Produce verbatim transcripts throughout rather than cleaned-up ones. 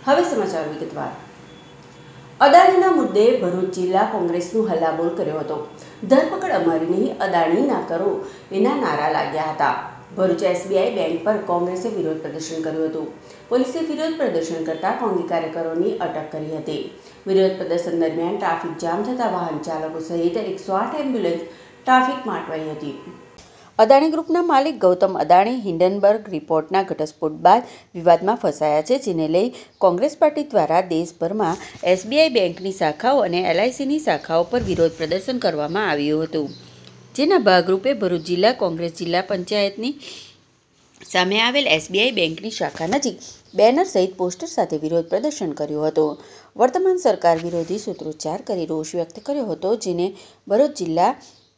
હવે સમાચાર વિગતવાર। અદાણીના મુદ્દે ભરૂચ જિલ્લા કોંગ્રેસનું હલ્લાબોલ કર્યો હતો। ધરપકડ અમારી નહીં, અદાણી ના કરો એના નારા લાગ્યા હતા। ભરૂચ એસબીઆઈ બેંક પર કોંગ્રેસે વિરોધ પ્રદર્શન કર્યું હતું। પોલીસે વિરોધ પ્રદર્શન કરતા કોંગ્રેસ કાર્યકરોની અટક કરી હતી। વિરોધ પ્રદર્શન દરમિયાન ટ્રાફિક જામ થતા વાહન ચાલકો સહિત એકસો આઠ એમ્બ્યુલન્સ ટ્રાફિકમાં અટવાઈ હતી। અદાણી ગ્રુપના માલિક ગૌતમ અદાણી હિન્ડનબર્ગ રિપોર્ટના ઘટસ્ફોટ બાદ વિવાદમાં ફસાયા છે, જેને લઈ કોંગ્રેસ પાર્ટી દ્વારા દેશભરમાં એસબીઆઈ બેંકની શાખાઓ અને એલઆઈસીની શાખાઓ પર વિરોધ પ્રદર્શન કરવામાં આવ્યું હતું, જેના ભાગરૂપે ભરૂચ જિલ્લા કોંગ્રેસ જિલ્લા પંચાયતની સામે આવેલ એસબીઆઈ બેંકની શાખા નજીક બેનર સહિત પોસ્ટર સાથે વિરોધ પ્રદર્શન કર્યું હતું। વર્તમાન સરકાર વિરોધી સૂત્રોચ્ચાર કરી રોષ વ્યક્ત કર્યો હતો, જેને ભરૂચ જિલ્લા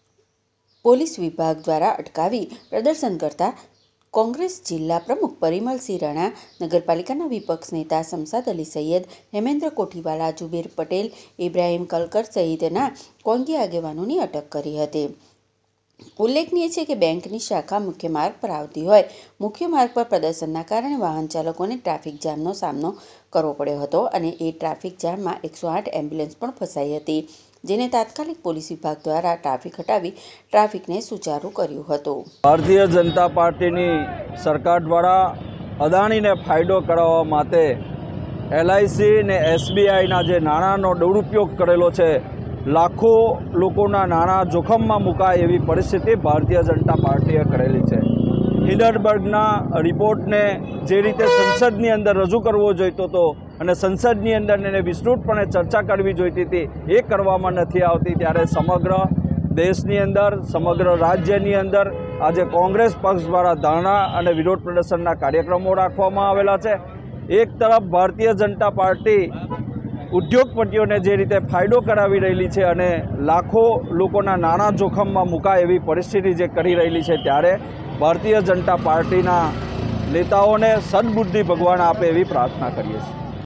પોલીસ વિભાગ દ્વારા અટકાવી પ્રદર્શન કરતા કોંગ્રેસ જિલ્લા પ્રમુખ પરિમલસિંહ રાણા, નગરપાલિકાના વિપક્ષ નેતા શમશાદ અલી સૈયદ, હેમેન્દ્ર કોઠીવાલા, જુબેર પટેલ, ઇબ્રાહીમ કલકર સહિતના કોંગી આગેવાનોની અટક કરી હતી। ઉલ્લેખનીય છે કે બેંકની શાખા મુખ્ય માર્ગ પર આવતી હોય મુખ્ય માર્ગ પર પ્રદર્શનના કારણે વાહન ચાલકોને ટ્રાફિક જામનો સામનો કરવો પડ્યો હતો અને એ ટ્રાફિક જામમાં એકસો આઠ એમ્બ્યુલન્સ પણ ફસાઈ હતી, જેને તાત્કાલિક પોલીસ વિભાગ દ્વારા ટ્રાફિક હટાવી ટ્રાફિકને સુચારું કર્યું હતું। ભારતીય જનતા પાર્ટીની સરકાર દ્વારા અદાણીને ફાયદો કરાવવા માટે એલઆઈસી અને એસબીઆઈના જે નાણાંનો દુરુપયોગ કરેલો છે, લાખો લોકોના નાણાં જોખમમાં મુકાય એવી પરિસ્થિતિ ભારતીય જનતા પાર્ટીએ કરેલી છે। હિન્ડનબર્ગના રિપોર્ટને જે રીતે સંસદની અંદર રજૂ કરવો જોઈતો હતો અને સંસદની અંદર એને વિસ્તૃતપણે ચર્ચા કરવી જોઈતી હતી, એ કરવામાં નથી આવતી, ત્યારે સમગ્ર દેશની અંદર સમગ્ર રાજ્યની અંદર આજે કોંગ્રેસ પક્ષ દ્વારા ધરણા અને વિરોધ પ્રદર્શનના કાર્યક્રમો રાખવામાં આવેલા છે। એક તરફ ભારતીય જનતા પાર્ટી ઉદ્યોગપતિઓને જે રીતે ફાયદો કરાવી રહેલી છે અને લાખો લોકોના નાણાં જોખમમાં મુકાય એવી પરિસ્થિતિ જે કરી રહેલી છે, ત્યારે ભારતીય જનતા પાર્ટીના નેતાઓને સદબુદ્ધિ ભગવાન આપે એવી પ્રાર્થના કરીએ છીએ।